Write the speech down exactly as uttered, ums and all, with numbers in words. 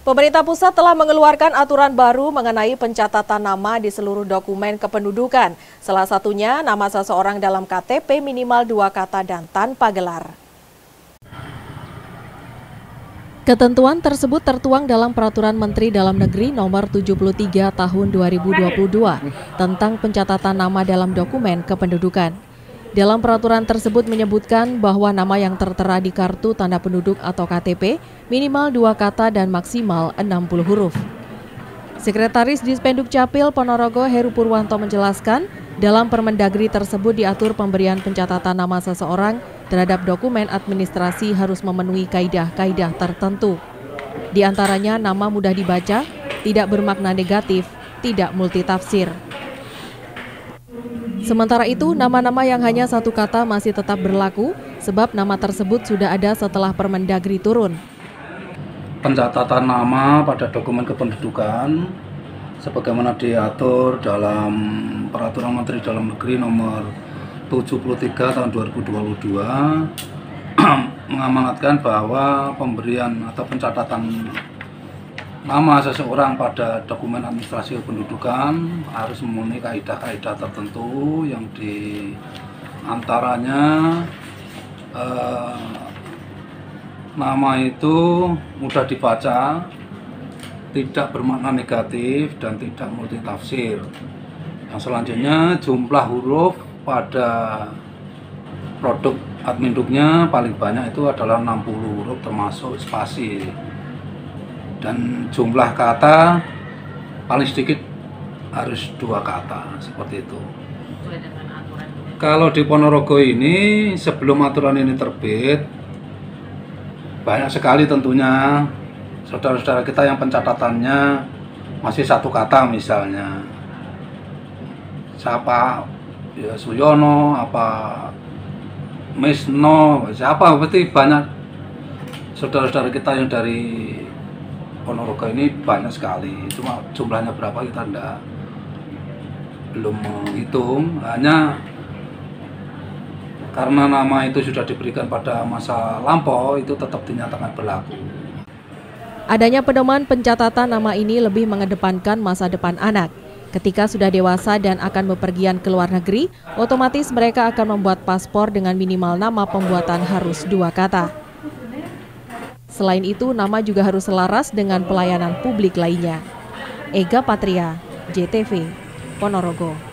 Pemerintah pusat telah mengeluarkan aturan baru mengenai pencatatan nama di seluruh dokumen kependudukan. Salah satunya nama seseorang dalam K T P minimal dua kata dan tanpa gelar. Ketentuan tersebut tertuang dalam Peraturan Menteri Dalam Negeri Nomor tujuh puluh tiga Tahun dua ribu dua puluh dua tentang pencatatan nama dalam dokumen kependudukan. Dalam peraturan tersebut menyebutkan bahwa nama yang tertera di kartu tanda penduduk atau K T P minimal dua kata dan maksimal enam puluh huruf. Sekretaris Dispenduk Capil Ponorogo Heru Purwanto menjelaskan, dalam Permendagri tersebut diatur pemberian pencatatan nama seseorang terhadap dokumen administrasi harus memenuhi kaidah-kaidah tertentu. Di antaranya nama mudah dibaca, tidak bermakna negatif, tidak multitafsir. Sementara itu, nama-nama yang hanya satu kata masih tetap berlaku sebab nama tersebut sudah ada setelah Permendagri turun. Pencatatan nama pada dokumen kependudukan sebagaimana diatur dalam Peraturan Menteri Dalam Negeri Nomor tujuh puluh tiga Tahun dua ribu dua puluh dua mengamanatkan bahwa pemberian atau pencatatan nama seseorang pada dokumen administrasi kependudukan harus memenuhi kaidah-kaidah tertentu yang di antaranya eh, nama itu mudah dibaca, tidak bermakna negatif dan tidak multitafsir. Yang selanjutnya jumlah huruf pada produk adminduknya paling banyak itu adalah enam puluh huruf termasuk spasi. Dan jumlah kata paling sedikit harus dua kata, seperti itu. Kalau di Ponorogo ini sebelum aturan ini terbit, banyak sekali tentunya saudara-saudara kita yang pencatatannya masih satu kata misalnya. Siapa ya Suyono, apa Misno, siapa, berarti banyak saudara-saudara kita yang dari Ponorogo ini banyak sekali, cuma jumlahnya berapa kita enggak belum menghitung, hanya karena nama itu sudah diberikan pada masa lampau itu tetap dinyatakan berlaku. Adanya pedoman pencatatan nama ini lebih mengedepankan masa depan anak. Ketika sudah dewasa dan akan bepergian ke luar negeri, otomatis mereka akan membuat paspor dengan minimal nama pembuatan harus dua kata. Selain itu, nama juga harus selaras dengan pelayanan publik lainnya. Ega Patria, J T V, Ponorogo.